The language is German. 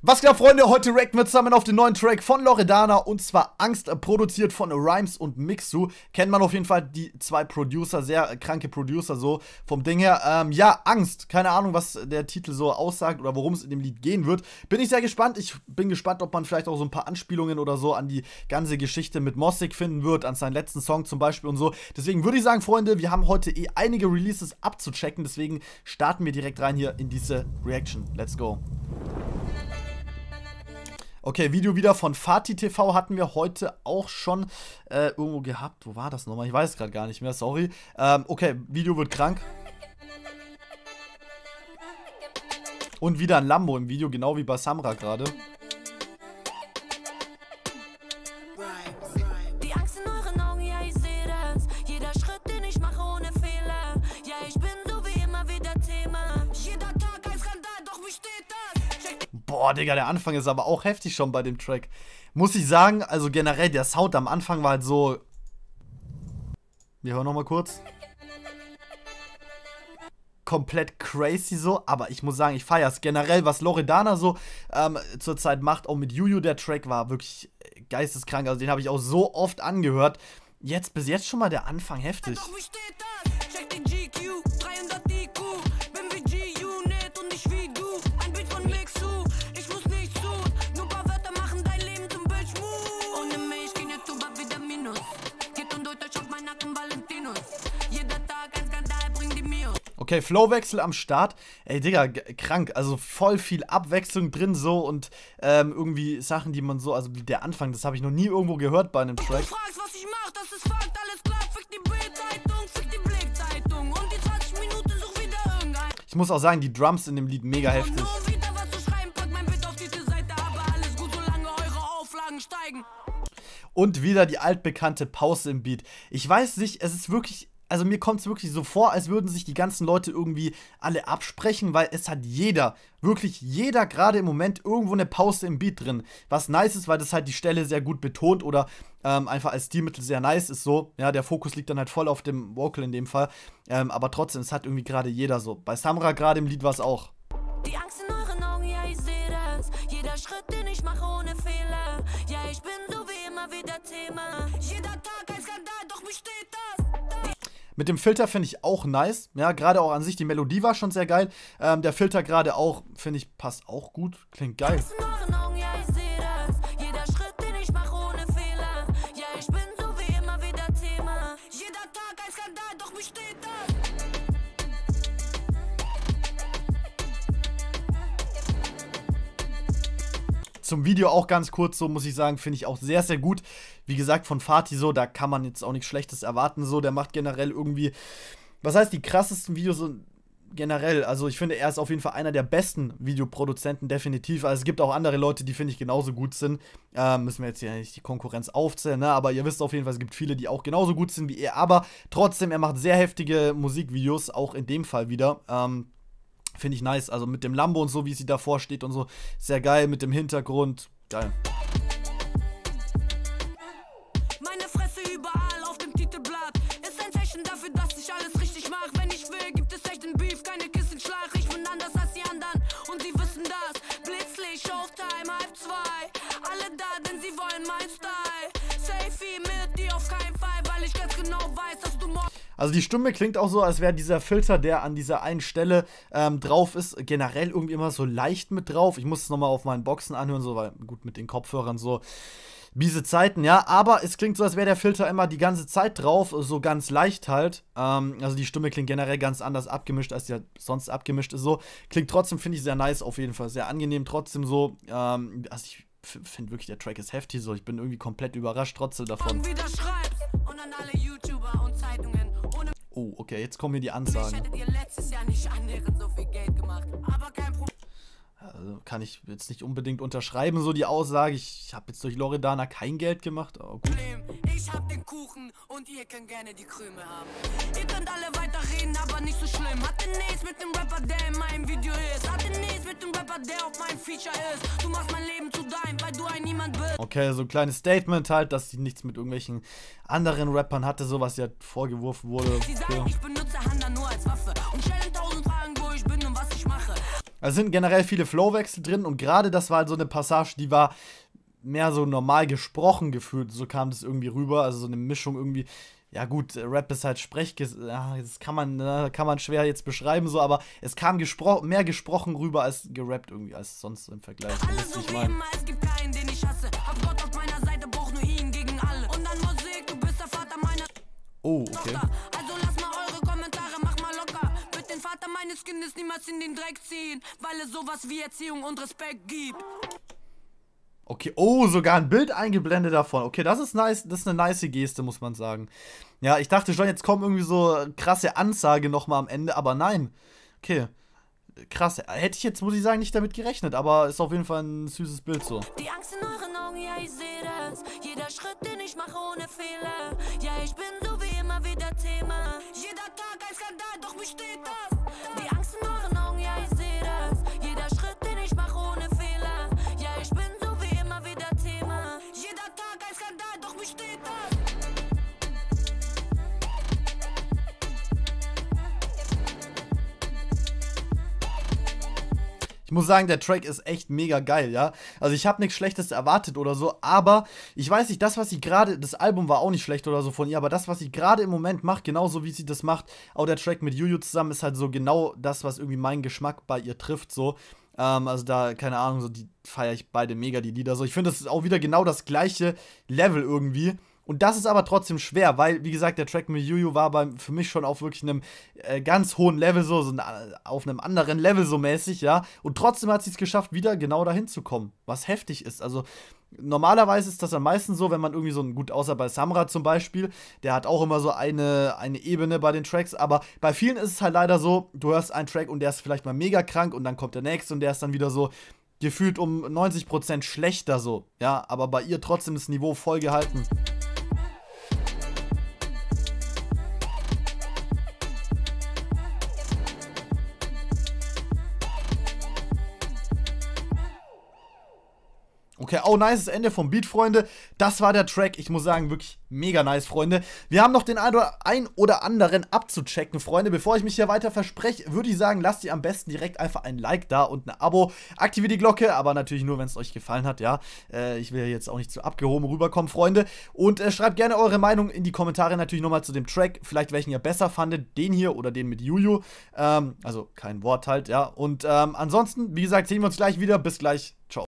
Was geht ab, Freunde? Heute reacten wir zusammen auf den neuen Track von Loredana und zwar Angst, produziert von Rhymes und Mixu. Kennt man auf jeden Fall die zwei Producer, sehr kranke Producer so vom Ding her. Ja, Angst. Keine Ahnung, was der Titel so aussagt oder worum es in dem Lied gehen wird. Bin ich sehr gespannt. Ich bin gespannt, ob man vielleicht auch so ein paar Anspielungen oder so an die ganze Geschichte mit Mossig finden wird, an seinen letzten Song zum Beispiel und so. Deswegen würde ich sagen, Freunde, wir haben heute einige Releases abzuchecken. Deswegen starten wir direkt rein hier in diese Reaction. Let's go. Okay, Video wieder von Fatih TV hatten wir heute auch schon irgendwo gehabt. Wo war das nochmal? Ich weiß gerade gar nicht mehr, sorry. Okay, Video wird krank. Und wieder ein Lambo im Video, genau wie bei Samra gerade. Die Angst in euren Augen, ja, ich sehe das. Jeder Schritt, den ich mache, ohne Fehler. Ja, ich bin so wie immer wieder Thema. Jeder Tag ein Skandal, doch wie steht das? Boah, Digga, der Anfang ist aber auch heftig schon bei dem Track. Muss ich sagen, also generell, der Sound am Anfang war halt so... Wir hören nochmal kurz. Komplett crazy so, aber ich muss sagen, ich feier's. Generell, was Loredana so zurzeit macht, auch mit Juju, der Track war wirklich geisteskrank. Also den habe ich auch so oft angehört. Bis jetzt schon mal der Anfang heftig. Doch wie steht das? Check den GQ, 300 IQ. Bin wie G-Unit und nicht wie du. Ein Bild von Mixu, ich muss nichts tun. Nur paar Wörter machen dein Leben zum Bildschmuh. Ohne mich ging der Tuba wieder Minus. Geht und durch auf meinen Nacken Valentinus. Jeder Tag ein Skandal, bring die mir. Okay, Flowwechsel am Start. Ey, Digga, krank. Also voll viel Abwechslung drin so und irgendwie Sachen, die man so, also der Anfang, das habe ich noch nie irgendwo gehört bei einem Track. Du fragst, was ich mach, das ist Fakt, alles klar. Fick die Bild-Zeitung, fick die Blick-Zeitung. Und die 20 Minuten such wieder irgendein. Ich muss auch sagen, die Drums in dem Lied mega heftig. Und nur wieder was zu schreiben, pack mein Bild auf die Seite, aber alles gut, solange eure Auflagen steigen. Und wieder die altbekannte Pause im Beat. Ich weiß nicht, es ist wirklich... Also mir kommt es wirklich so vor, als würden sich die ganzen Leute irgendwie alle absprechen, weil es hat jeder, wirklich jeder gerade im Moment irgendwo eine Pause im Beat drin. Was nice ist, weil das halt die Stelle sehr gut betont oder einfach als Stilmittel sehr nice ist so. Ja, der Fokus liegt dann halt voll auf dem Vocal in dem Fall. Aber trotzdem, es hat irgendwie gerade jeder so. Bei Samra gerade im Lied war es auch. Die Angst in euren Augen, ja, ich sehe das. Jeder Schritt, den ich mache, ohne Fehler. Ja, ich bin so wie immer wieder Thema. Jeder Tag ein Skandal, doch wie steht das? Mit dem Filter finde ich auch nice. Ja, gerade auch an sich, die Melodie war schon sehr geil. Der Filter gerade auch, finde ich, passt auch gut. Klingt geil. Angst in euren Augen, ja, ich sehe das. Jeder Schritt, den ich mache, ohne Fehler. Ja, ich bin so wie immer wieder Thema. Jeder Tag ein Skandal, doch wie steht das? Zum Video auch ganz kurz, so muss ich sagen, finde ich auch sehr, sehr gut. Wie gesagt, von Fatih so, da kann man jetzt auch nichts Schlechtes erwarten. So, der macht generell irgendwie, was heißt die krassesten Videos so generell? Also ich finde, er ist auf jeden Fall einer der besten Videoproduzenten, definitiv. Also es gibt auch andere Leute, die, finde ich, genauso gut sind. Müssen wir jetzt hier nicht die Konkurrenz aufzählen, ne? Aber ihr wisst auf jeden Fall, es gibt viele, die auch genauso gut sind wie er. Aber trotzdem, er macht sehr heftige Musikvideos, auch in dem Fall wieder. Finde ich nice, also mit dem Lambo und so, wie sie davor steht und so, sehr geil, mit dem Hintergrund, geil. Meine Fresse überall auf dem Titelblatt ist ein Zeichen dafür, dass ich alles richtig mache. Wenn ich will, gibt es echt einen Beef, keine Kissenschlag. Ich bin anders als die anderen und sie wissen das. Blitzlicht, Showtime, 1:30. Alle da, denn sie wollen mein Style. Safety mit dir auf keinen Fall, weil ich ganz genau weiß, dass du morgen... Also die Stimme klingt auch so, als wäre dieser Filter, der an dieser einen Stelle drauf ist, generell irgendwie immer so leicht mit drauf. Ich muss es nochmal auf meinen Boxen anhören, so, weil gut mit den Kopfhörern so miese Zeiten, ja. Aber es klingt so, als wäre der Filter immer die ganze Zeit drauf, so ganz leicht halt. Also die Stimme klingt generell ganz anders abgemischt, als die halt sonst abgemischt ist so. Klingt trotzdem, finde ich, sehr nice auf jeden Fall, sehr angenehm trotzdem so. Also ich finde wirklich, der Track ist heftig so. Ich bin irgendwie komplett überrascht trotzdem davon. wieder schreibst und an alle YouTuber und Zeitungen. Oh, okay, jetzt kommen mir die Ansagen. Hättet ihr letztes Jahr nicht annähernd so viel Geld gemacht, aber kein Problem. Also kann ich jetzt nicht unbedingt unterschreiben, so die Aussage. Ich habe jetzt durch Loredana kein Geld gemacht, aber gut. Ich hab den Kuchen und ihr könnt gerne die Krümel haben. Ihr könnt alle weiterreden, aber nicht so schlimm. Hatte nichts mit dem Rapper, der in meinem Video ist. Hatte nichts mit dem Rapper, der auf meinem Feature ist. Du machst mein Leben zu deinem, weil du ein Niemand bist. Okay, so ein kleines Statement halt, dass sie nichts mit irgendwelchen anderen Rappern hatte, so was ja vorgeworfen wurde. Sie sagen, ich benutze Handa nur als Waffe und stellen 1000 Fragen, wo ich bin und was ich mache. Da sind generell viele Flowwechsel drin und gerade das war halt so eine Passage, die war mehr so normal gesprochen gefühlt. So kam das irgendwie rüber. Also so eine Mischung irgendwie. Ja gut, Rap ist halt ja, das kann man schwer jetzt beschreiben, so, aber es kam mehr gesprochen rüber als gerappt irgendwie, als sonst im Vergleich. Alles so wie immer, es gibt keinen, den ich hasse. Hab Gott auf meiner Seite, brauch nur ihn gegen alle. Und dann Musik, du bist der Vater meiner Tochter. Also lass mal eure Kommentare, mach mal locker. Wird den Vater meines Kindes niemals in den Dreck ziehen, weil es sowas wie Erziehung und Respekt gibt. Okay, oh, sogar ein Bild eingeblendet davon. Okay, das ist nice, das ist eine nice Geste, muss man sagen. Ja, ich dachte schon, jetzt kommt irgendwie so krasse Ansage nochmal am Ende, aber nein. Okay, krass. Hätte ich jetzt, muss ich sagen, nicht damit gerechnet, aber ist auf jeden Fall ein süßes Bild so. Die Angst in euren Augen, ja, ich sehe das. Jeder Schritt, den ich mache, ohne Fehler. Ja, ich bin so wie immer wieder Thema. Jeder Tag ein Skandal, doch mich steht das. Die Angst in euren Augen, ja, ich sehe das. Jeder Schritt, den ich mache, ohne Fehler. Ja, ich bin so wie immer wieder Thema. Jeder Tag ein Skandal, doch mich steht das. Ich muss sagen, der Track ist echt mega geil, ja. Also ich habe nichts Schlechtes erwartet oder so, aber ich weiß nicht, das Album war auch nicht schlecht oder so von ihr, aber das, was sie gerade im Moment macht, genauso wie sie das macht, auch der Track mit Juju zusammen, ist halt so genau das, was irgendwie meinen Geschmack bei ihr trifft, so. Also da, keine Ahnung, so, die feiere ich beide mega, die Lieder, so. Ich finde, das ist auch wieder genau das gleiche Level irgendwie. Und das ist aber trotzdem schwer, weil, wie gesagt, der Track mit Juju war für mich schon auf wirklich einem ganz hohen Level, so auf einem anderen Level so mäßig, ja. Und trotzdem hat sie es geschafft, wieder genau dahin zu kommen, was heftig ist. Also normalerweise ist das am meisten so, wenn man irgendwie gut, außer bei Samra zum Beispiel, der hat auch immer so eine Ebene bei den Tracks, aber bei vielen ist es halt leider so, du hörst einen Track und der ist vielleicht mal mega krank und dann kommt der nächste und der ist dann wieder so gefühlt um 90% schlechter so, ja. Aber bei ihr trotzdem das Niveau voll gehalten. Okay, oh, nice Ende vom Beat, Freunde. Das war der Track. Ich muss sagen, wirklich mega nice, Freunde. Wir haben noch den ein oder anderen abzuchecken, Freunde. Bevor ich mich hier weiter verspreche, würde ich sagen, lasst ihr am besten direkt einfach ein Like da und ein Abo. Aktiviert die Glocke, aber natürlich nur, wenn es euch gefallen hat, ja. Ich will jetzt auch nicht zu abgehoben rüberkommen, Freunde. Und schreibt gerne eure Meinung in die Kommentare natürlich nochmal zu dem Track. Vielleicht welchen ihr besser fandet, den hier oder den mit Juju. Also kein Wort halt, ja. Und ansonsten, wie gesagt, sehen wir uns gleich wieder. Bis gleich. Ciao.